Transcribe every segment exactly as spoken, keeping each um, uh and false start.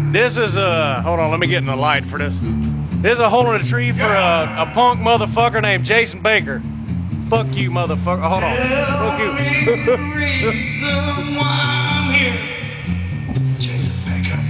This is a, hold on, let me get in the light for this. This is a hole in a tree for a, a punk motherfucker named Jason Baker. Fuck you, motherfucker. Hold on. Fuck you. Me the reason why I'm here. Jason Baker.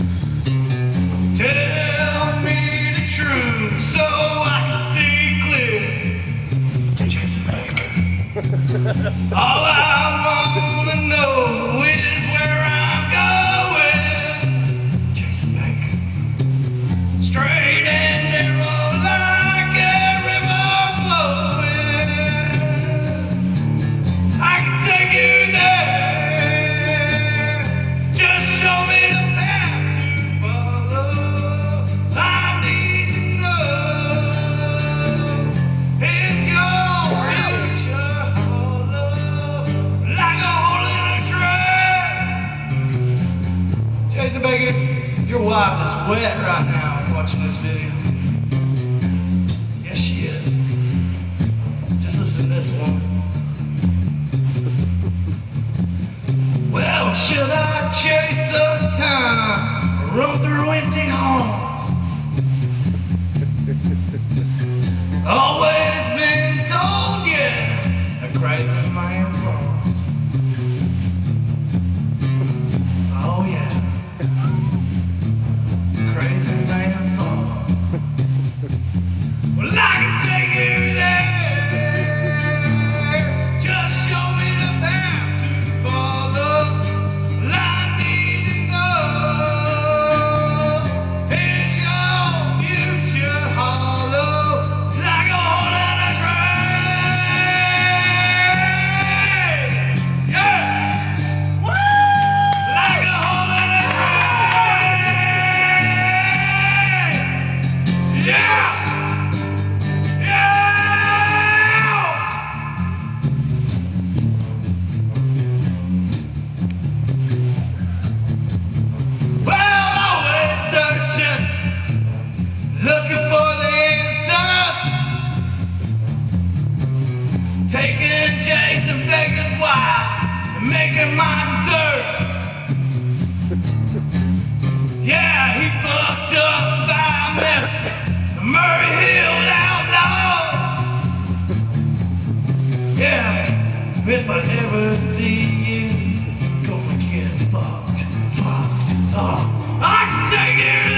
Tell me the truth so I can see clear. Jason Baker. All I wanna know is where I'm going. Jason Baker. Straight and narrow like a river flowing. I can take you there. Just show me the path to follow. I need to know, is your future hollow like a hole in a tree? Jason Baker, your wife is wet right now watching this video. Yes, she is. Just listen to this one. Well, should I chase the time or run through empty homes? Always been told, yeah, a crazy man falls. Oh, yeah. Crazy man falls. Well, I can take you there. Just show me the path to follow. Well, I need to know, is your future hollow like a hole in a tree? Yeah! Woo! Like a hole in a tree! Yeah! Yeah! Well, always searching, looking for the answers. Taking Jason Baker's wife and making my dessert. Yeah, he fucked up by messing. Murray Hill outlaws. Yeah, if I ever see you, gonna get fucked, fucked. Oh, I can take you